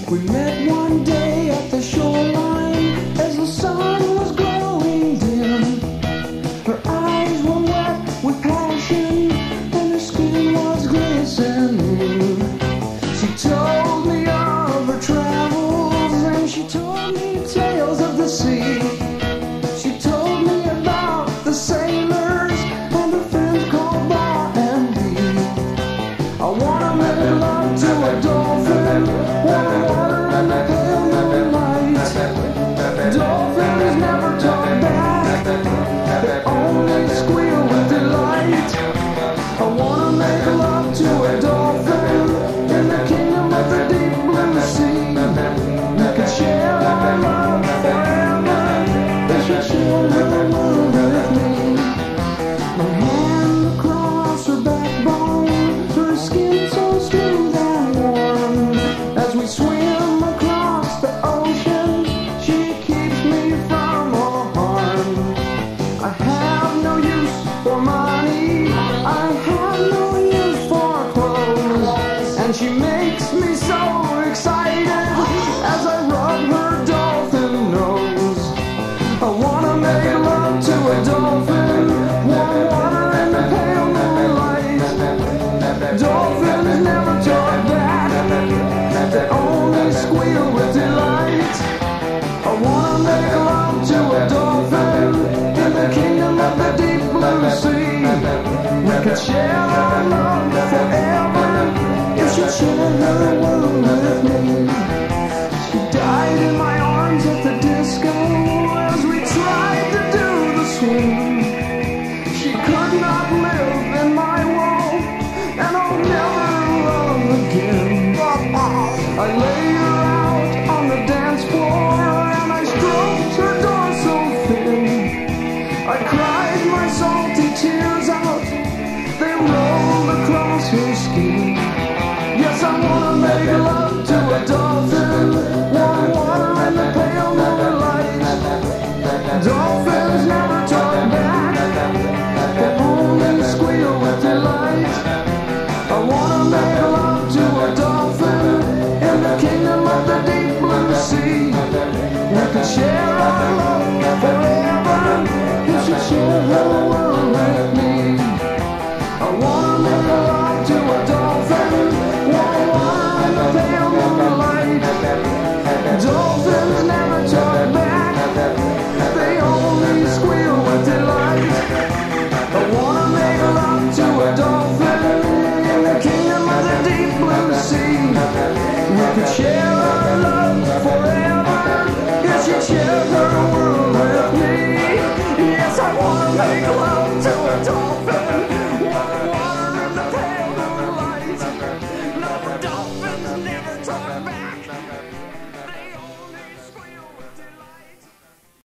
We met one day at the shoreline as the sun was growing dim. Her eyes were wet with passion and her skin was glistening. She told me of her travels and she told me tales of the sea. She told me about the sailors and the friends called Bar and Bee. I wanna make love to a dolphin, warm water and the pale moonlight. Dolphins never talk back, they only squeal with delight. I wanna make love to a dolphin in the kingdom of the deep blue sea. We could share our love forever, they should share her world with me. My hand across her backbone, her skin so smooth and warm. As we swim across the ocean, she keeps me from all harm. I have no use for money, I have no use for clothes, and she makes me so excited as I rub her dolphin nose. I wanna make love to a dolphin, warm water and the pale moonlight. Dolphins never talk back, they only squeal with delight. I wanna make love to a dolphin in the kingdom of the deep blue sea. We could share our love forever if she'd share her world with me. She died in my arms at the disco as we tried to do the swing. She could not live in my world, and I'll never love again. I laid her out on the dance floor and I stroked her dorsal fin. I cried my salty tears out, they rolled across her skin. Yes, I wanna make love to a dolphin, warm water and the pale moonlight. Dolphins never talk back, they only squeal with delight. I wanna make love to a dolphin in the kingdom of the deep blue sea. We could share our love forever, you should share her world with me. I wanna make love to a dolphin, warm water and the pale moonlight. Dolphins never talk back, they only squeal with delight. I wanna make love to a dolphin in the kingdom of the deep blue sea. We could share our love forever, yes, she'd share her world with me. Yes, I wanna make love to a dolphin, warm water in the pale moonlight. No, dolphins never talk back.